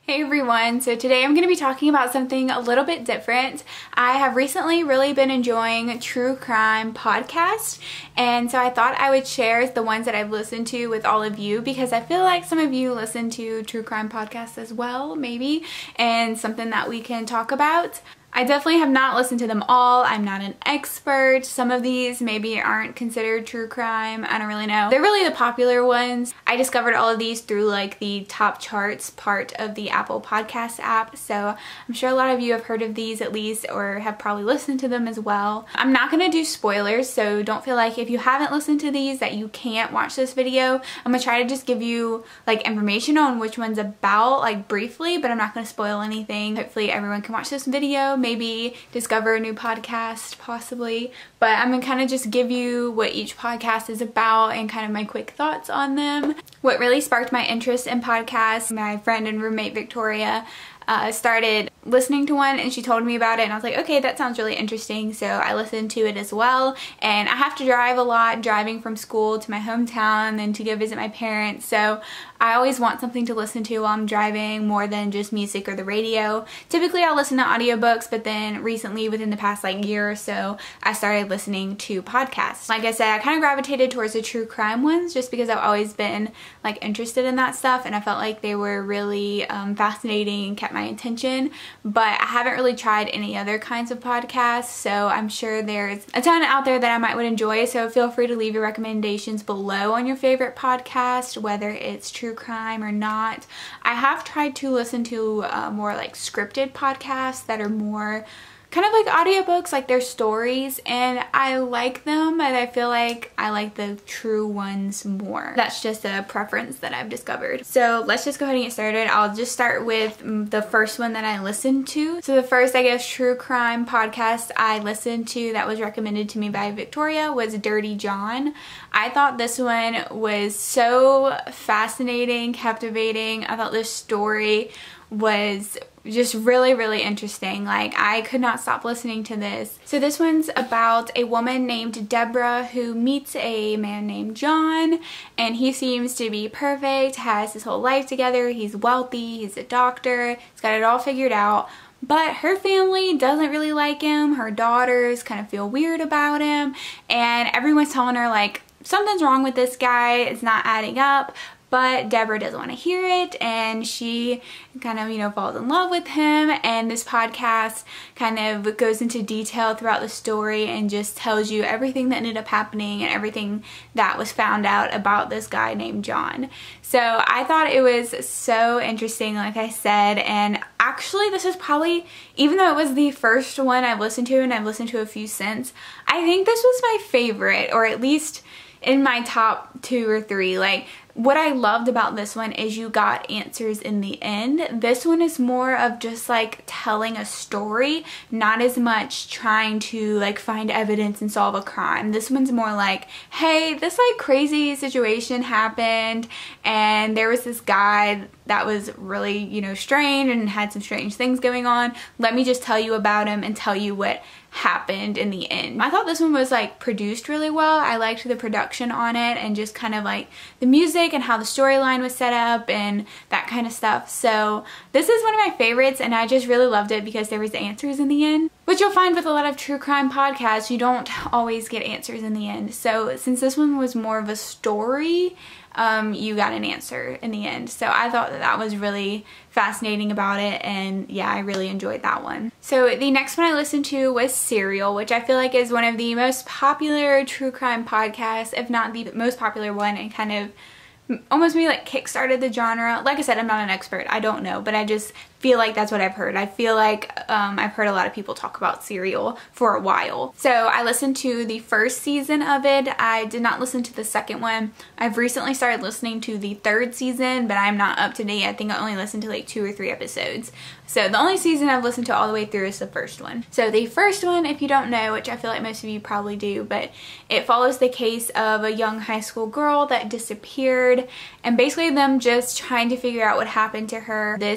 Hey everyone, so today I'm going to be talking about something a little bit different. I have recently really been enjoying true crime podcasts, and so I thought I would share the ones that I've listened to with all of you because I feel like some of you listen to true crime podcasts as well, maybe, and something that we can talk about. I definitely have not listened to them all. I'm not an expert. Some of these maybe aren't considered true crime. I don't really know. They're really the popular ones. I discovered all of these through like the top charts part of the Apple Podcast app. So I'm sure a lot of you have heard of these at least or have probably listened to them as well. I'm not going to do spoilers, so don't feel like if you haven't listened to these that you can't watch this video. I'm going to try to just give you like information on which one's about, like briefly, but I'm not going to spoil anything. Hopefully everyone can watch this video, maybe discover a new podcast possibly, but I'm gonna kind of just give you what each podcast is about and kind of my quick thoughts on them. What really sparked my interest in podcasts, my friend and roommate Victoria started listening to one and she told me about it and I was like, okay, that sounds really interesting, so I listened to it as well. And I have to drive a lot, driving from school to my hometown and to go visit my parents, so I always want something to listen to while I'm driving more than just music or the radio. Typically I'll listen to audiobooks, but then recently within the past like year or so I started listening to podcasts. Like I said, I kind of gravitated towards the true crime ones just because I've always been like interested in that stuff and I felt like they were really fascinating and kept my attention, but I haven't really tried any other kinds of podcasts, so I'm sure there's a ton out there that I might would enjoy, so feel free to leave your recommendations below on your favorite podcast, whether it's true crime or not. I have tried to listen to more like scripted podcasts that are more kind of like audiobooks, like their stories, and I like them, but I feel like I like the true ones more. That's just a preference that I've discovered. So let's just go ahead and get started. I'll just start with the first one that I listened to. So the first, I guess, true crime podcast I listened to that was recommended to me by Victoria was Dirty John. I thought this one was so fascinating, captivating. I thought this story was just really interesting. Like, I could not stop listening to this. So this one's about a woman named Debra who meets a man named John, and he seems to be perfect, has his whole life together, he's wealthy, he's a doctor, he's got it all figured out. But her family doesn't really like him, her daughters kind of feel weird about him, and everyone's telling her like, something's wrong with this guy, it's not adding up. But Debra doesn't want to hear it, and she kind of, you know, falls in love with him, and this podcast kind of goes into detail throughout the story and just tells you everything that ended up happening and everything that was found out about this guy named John. So I thought it was so interesting, like I said, and actually this is probably, even though it was the first one I've listened to and I've listened to a few since, I think this was my favorite, or at least in my top 2 or 3. Like, what I loved about this one is you got answers in the end. This one is more of just like telling a story, not as much trying to like find evidence and solve a crime. This one's more like, hey, this like crazy situation happened and there was this guy that was really, you know, strange and had some strange things going on. Let me just tell you about him and tell you what happened in the end. I thought this one was like produced really well. I liked the production on it and just kind of like the music and how the storyline was set up and that kind of stuff. So this is one of my favorites, and I just really loved it because there was answers in the end, which you'll find with a lot of true crime podcasts. You don't always get answers in the end. So since this one was more of a story, you got an answer in the end. So I thought that was really fascinating about it, and yeah, I really enjoyed that one. So the next one I listened to was Serial, which I feel like is one of the most popular true crime podcasts, if not the most popular one, and kind of almost maybe like kickstarted the genre. Like I said, I'm not an expert, I don't know, but I just feel like that's what I've heard. I feel like I've heard a lot of people talk about Serial for a while. So I listened to the first season of it. I did not listen to the second one. I've recently started listening to the third season, but I'm not up to date. I think I only listened to like 2 or 3 episodes. So the only season I've listened to all the way through is the first one. So the first one, if you don't know, which I feel like most of you probably do, but it follows the case of a young high school girl that disappeared, and basically them just trying to figure out what happened to her. This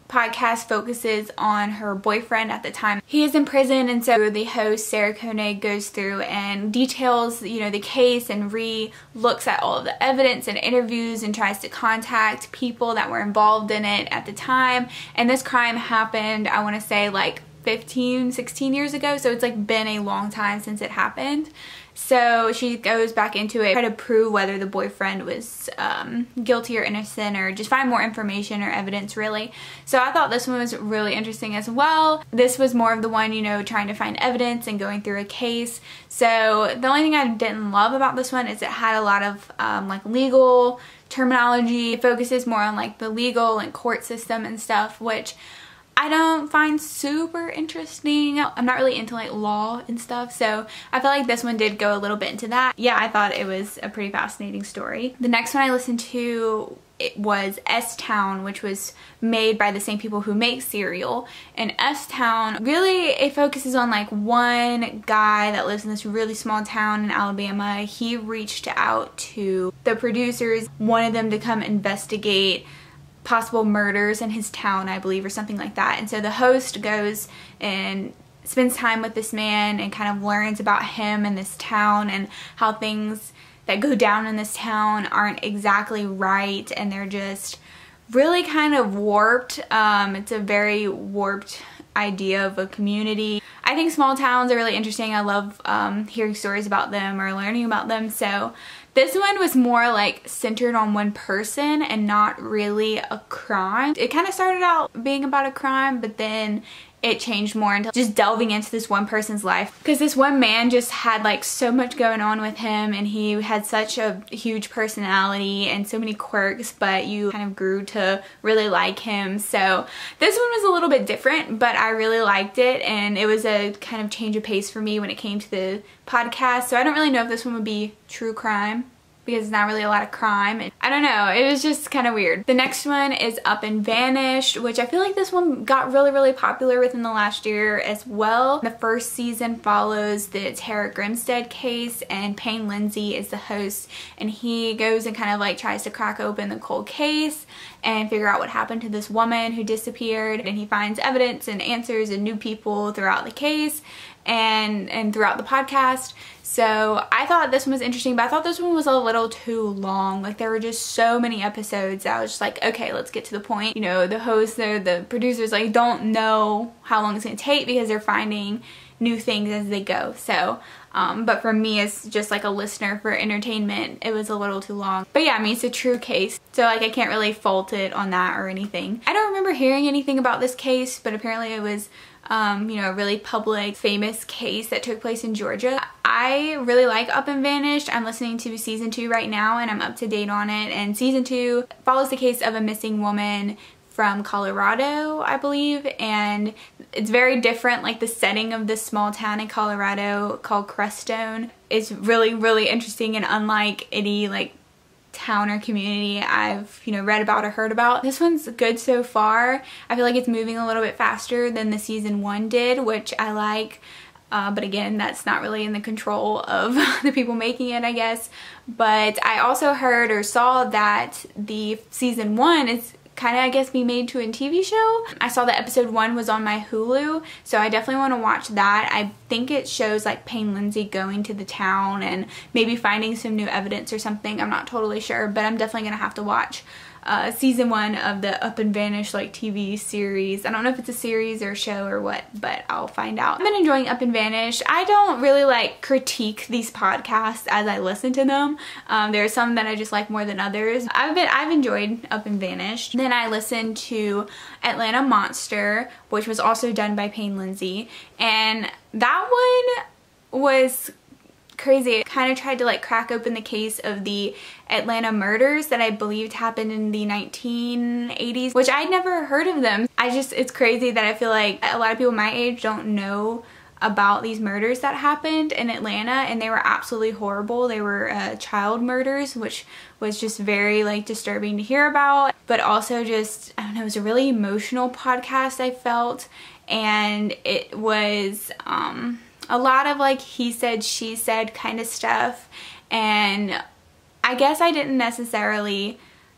podcast focuses on her boyfriend at the time. He is in prison, and so the host, Sarah Koenig, goes through and details, you know, the case and re-looks at all of the evidence and interviews and tries to contact people that were involved in it at the time. And this crime happened, I want to say, like 15, 16 years ago, so it's like been a long time since it happened. So she goes back into it, try to prove whether the boyfriend was guilty or innocent, or just find more information or evidence, really. So I thought this one was really interesting as well. This was more of the one, you know, trying to find evidence and going through a case. So the only thing I didn't love about this one is it had a lot of like legal terminology. It focuses more on like the legal and court system and stuff, which I don't find super interesting. I'm not really into like law and stuff, so I feel like this one did go a little bit into that. Yeah, I thought it was a pretty fascinating story. The next one I listened to, it was S-Town, which was made by the same people who make Serial. And S-Town, really it focuses on like one guy that lives in this really small town in Alabama. He reached out to the producers, wanted them to come investigate possible murders in his town, I believe, or something like that. And so the host goes and spends time with this man and kind of learns about him and this town and how things that go down in this town aren't exactly right, and they're just really kind of warped. It's a very warped idea of a community. I think small towns are really interesting. I love hearing stories about them or learning about them. So this one was more like centered on one person and not really a crime. It kind of started out being about a crime, but then it changed more into just delving into this one person's life, because this one man just had like so much going on with him, and he had such a huge personality and so many quirks, but you kind of grew to really like him. So this one was a little bit different, but I really liked it, and it was a kind of change of pace for me when it came to the podcast. So I don't really know if this one would be true crime, because it's not really a lot of crime. I don't know, it was just kind of weird. The next one is Up and Vanished, which I feel like this one got really popular within the last year as well. The first season follows the Tara Grimstead case, and Payne Lindsay is the host, and he goes and kind of like tries to crack open the cold case and figure out what happened to this woman who disappeared, and he finds evidence and answers and new people throughout the case and throughout the podcast. So I thought this one was interesting, but I thought this one was a little too long. Like, there were just so many episodes that I was just like, okay, let's get to the point. You know, the hosts, the producers, like, don't know how long it's gonna take because they're finding new things as they go. So but for me, as just like a listener for entertainment, it was a little too long. But yeah, I mean, it's a true case, so like I can't really fault it on that or anything. I don't remember hearing anything about this case, but apparently it was you know, a really public, famous case that took place in Georgia. I really like Up and Vanished. I'm listening to season 2 right now, and I'm up to date on it. And season 2 follows the case of a missing woman from Colorado, I believe, and it's very different. Like, the setting of this small town in Colorado called Crestone is really interesting and unlike any like town or community I've, you know, read about or heard about. This one's good so far. I feel like it's moving a little bit faster than the season 1 did, which I like. But again, that's not really in the control of the people making it, I guess. But I also heard or saw that the season 1 is kind of, I guess, be made to a TV show. I saw that episode 1 was on my Hulu, so I definitely want to watch that. I think it shows like Payne Lindsay going to the town and maybe finding some new evidence or something. I'm not totally sure, but I'm definitely gonna have to watch season 1 of the Up and Vanished like TV series. I don't know if it's a series or a show or what, but I'll find out. I've been enjoying Up and Vanished. I don't really like critique these podcasts as I listen to them. There are some that I just like more than others. I've enjoyed Up and Vanished. Then I listened to Atlanta Monster, which was also done by Payne Lindsay, and that one was crazy. It kind of tried to like crack open the case of the Atlanta murders that I believed happened in the 1980s, which I'd never heard of them. It's crazy that I feel like a lot of people my age don't know about these murders that happened in Atlanta, and they were absolutely horrible. They were child murders, which was just very like disturbing to hear about, but also just, I don't know, it was a really emotional podcast, I felt, and it was a lot of like he said, she said kind of stuff, and I guess I didn't necessarily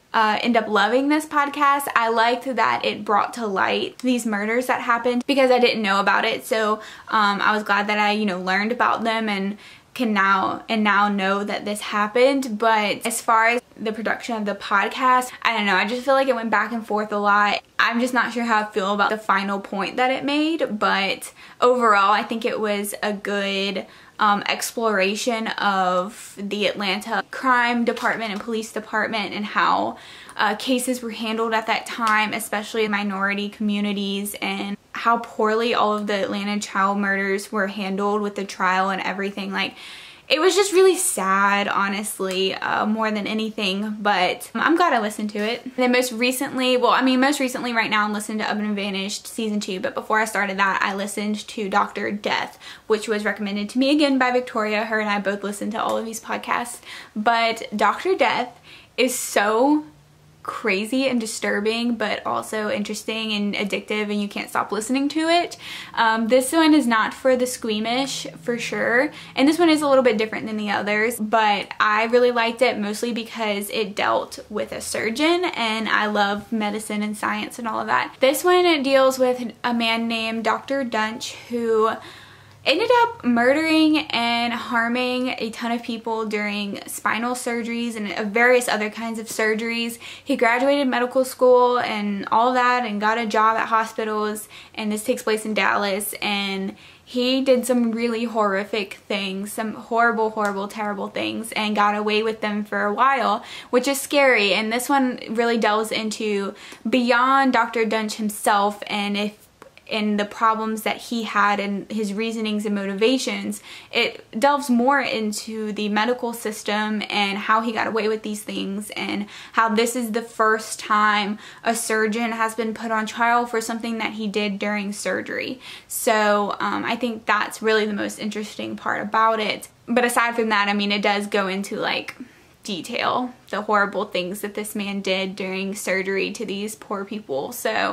end up loving this podcast. I liked that it brought to light these murders that happened because I didn't know about it. So I was glad that I, learned about them and can now know that this happened. But as far as the production of the podcast, I don't know, I just feel like it went back and forth a lot. I'm just not sure how I feel about the final point that it made, but overall I think it was a good exploration of the Atlanta crime department and police department and how cases were handled at that time, especially in minority communities, and how poorly all of the Atlanta child murders were handled with the trial and everything. Like, it was just really sad, honestly, more than anything, but I'm glad I listened to it. And then most recently right now I'm listening to Up and Vanished Season 2, but before I started that, I listened to Dr. Death, which was recommended to me again by Victoria. Her and I both listen to all of these podcasts, but Dr. Death is so crazy and disturbing, but also interesting and addictive, and you can't stop listening to it. This one is not for the squeamish, for sure, and this one is a little bit different than the others, but I really liked it mostly because it dealt with a surgeon, and I love medicine and science and all of that. This one, it deals with a man named Dr. Dunch who ended up murdering and harming a ton of people during spinal surgeries and various other kinds of surgeries. He graduated medical school and all that and got a job at hospitals, and this takes place in Dallas, and he did some really horrific things, some horrible, terrible things, and got away with them for a while, which is scary. And this one really delves into beyond Dr. Dunch himself and the problems that he had and his reasonings and motivations. It delves more into the medical system and how he got away with these things, and how this is the first time a surgeon has been put on trial for something that he did during surgery. So I think that's really the most interesting part about it. But aside from that, I mean, it does go into like detail the horrible things that this man did during surgery to these poor people. So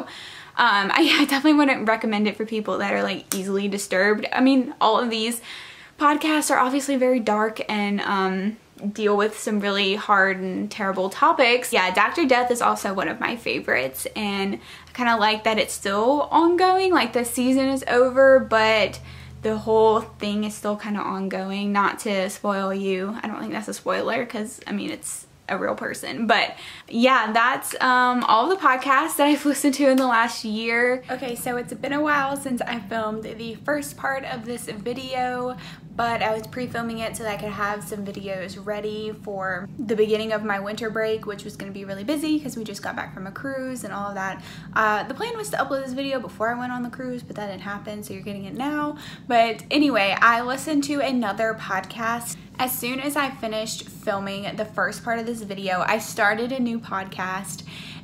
I definitely wouldn't recommend it for people that are like easily disturbed. I mean, all of these podcasts are obviously very dark and deal with some really hard and terrible topics. Yeah, Dr. Death is also one of my favorites, and I kind of like that it's still ongoing. Like, the season is over, but the whole thing is still kind of ongoing. Not to spoil you, I don't think that's a spoiler because, I mean, it's a real person. But yeah, that's all of the podcasts that I've listened to in the last year. Okay, so it's been a while since I filmed the first part of this video, but I was pre-filming it so that I could have some videos ready for the beginning of my winter break, which was going to be really busy because we just got back from a cruise and all of that. The plan was to upload this video before I went on the cruise, but that didn't happen, so you're getting it now. But anyway, I listened to another podcast. As soon as I finished filming the first part of this video, I started a new podcast,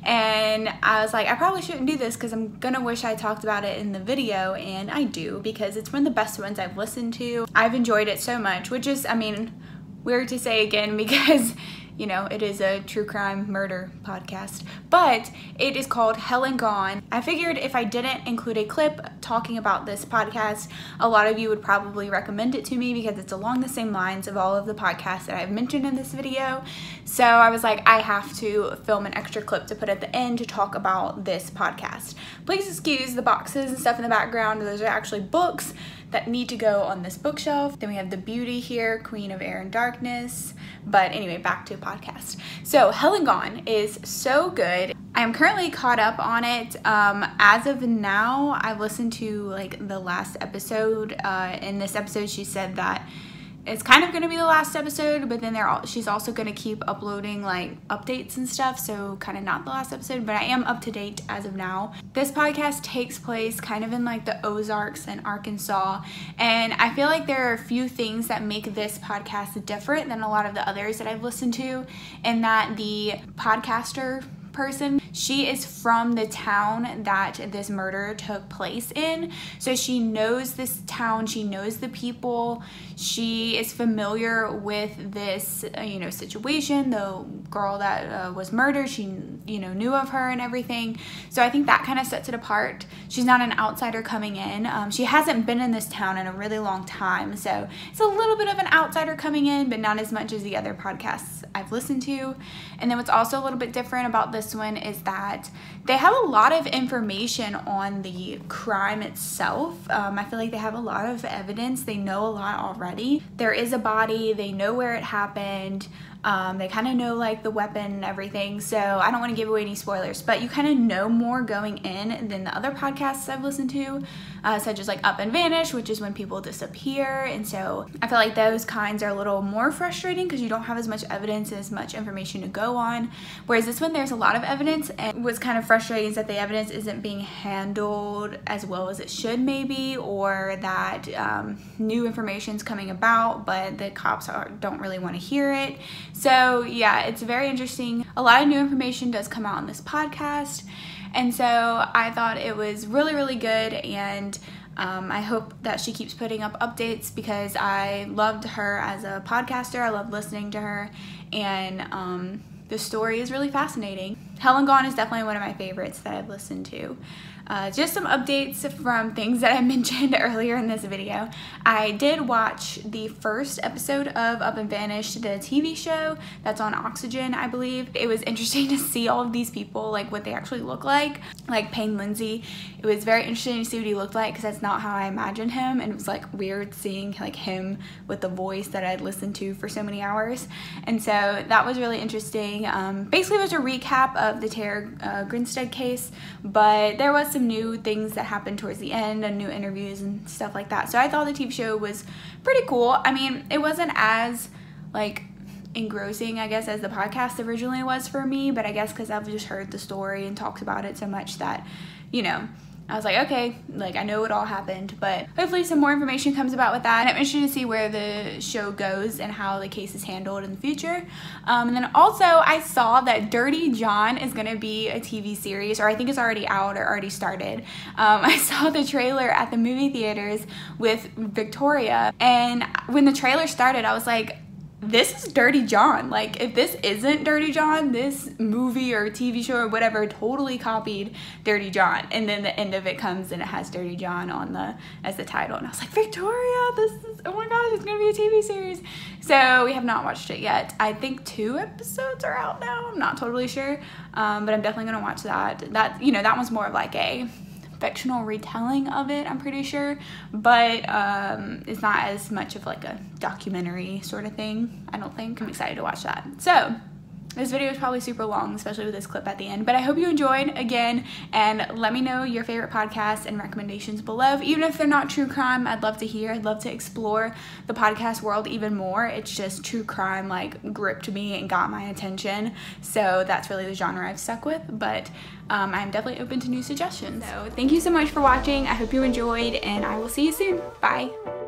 and I was like, I probably shouldn't do this because I'm gonna wish I talked about it in the video, and I do, because it's one of the best ones I've listened to. I've enjoyed it so much, which is, I mean, weird to say again because, you know, it is a true crime murder podcast, but it is called Hell and Gone. I figured if I didn't include a clip talking about this podcast, a lot of you would probably recommend it to me because it's along the same lines of all of the podcasts that I've mentioned in this video. So I was like, I have to film an extra clip to put at the end to talk about this podcast. Please excuse the boxes and stuff in the background. Those are actually books that need to go on this bookshelf. Then we have The Beauty here, Queen of Air and Darkness. But anyway, back to podcast. So Hell and Gone is so good. I am currently caught up on it. As of now, I've listened to like the last episode. In this episode, she said that it's kind of going to be the last episode, but then she's also going to keep uploading like updates and stuff, so kind of not the last episode, but I am up to date as of now. This podcast takes place kind of in like the Ozarks and Arkansas, and I feel like there are a few things that make this podcast different than a lot of the others that I've listened to, and that the podcaster person, she is from the town that this murder took place in, so she knows this town, she knows the people, she is familiar with this situation. The girl that was murdered, she knew of her and everything, so I think that kind of sets it apart. she's not an outsider coming in. She hasn't been in this town in a really long time, so it's a little bit of an outsider coming in, but not as much as the other podcasts I've listened to. And then what's also a little bit different about this one is that they have a lot of information on the crime itself. I feel like they have a lot of evidence. They know a lot already. There is a body. They know where it happened. They kind of know like the weapon and everything, so I don't want to give away any spoilers, but you kind of know more going in than the other podcasts I've listened to, such as like Up and Vanish, which is when people disappear. And so I feel like those kinds are a little more frustrating because you don't have as much evidence, as much information to go on, whereas this one there's a lot of evidence. And what's kind of frustrating is that the evidence isn't being handled as well as it should maybe, or that new information's coming about but the cops don't really want to hear it. So yeah, it's very interesting. A lot of new information does come out on this podcast, and so I thought it was really, really good, and I hope that she keeps putting up updates because I loved her as a podcaster. I love listening to her, and the story is really fascinating. Hell and Gone is definitely one of my favorites that I've listened to. Just some updates from things that I mentioned earlier in this video. I did watch the first episode of Up and Vanished, the TV show that's on Oxygen, I believe. It was interesting to see all of these people, like what they actually look like Payne Lindsay. It was very interesting to see what he looked like because that's not how I imagined him, and it was like weird seeing like him with the voice that I'd listened to for so many hours. And so that was really interesting. Basically it was a recap of the Tara Grinstead case, but there was some new things that happened towards the end and new interviews and stuff like that. So I thought the TV show was pretty cool. I mean, it wasn't as like engrossing, I guess, as the podcast originally was for me, but I guess because I've just heard the story and talked about it so much that, you know, I was like, okay, like I know what all happened, but hopefully some more information comes about with that. And I'm interested to see where the show goes and how the case is handled in the future. And then also I saw that Dirty John is going to be a TV series, or I think it's already out or already started. I saw the trailer at the movie theaters with Victoria, and when the trailer started, I was like, this is Dirty John. Like, if this isn't Dirty John, this movie or TV show or whatever totally copied Dirty John. And then the end of it comes and it has Dirty John on as the title. And I was like, Victoria, this is, oh my gosh, it's gonna be a TV series. So we have not watched it yet. I think 2 episodes are out now. I'm not totally sure, but I'm definitely gonna watch that. That, you know, that one's more of like a fictional retelling of it, I'm pretty sure, but it's not as much of like a documentary sort of thing, I don't think. I'm excited to watch that. So this video is probably super long, especially with this clip at the end, but I hope you enjoyed again, and let me know your favorite podcasts and recommendations below. Even if they're not true crime, I'd love to hear. I'd love to explore the podcast world even more. It's just true crime like gripped me and got my attention, so that's really the genre I've stuck with, but I'm definitely open to new suggestions. So thank you so much for watching. I hope you enjoyed, and I will see you soon. Bye.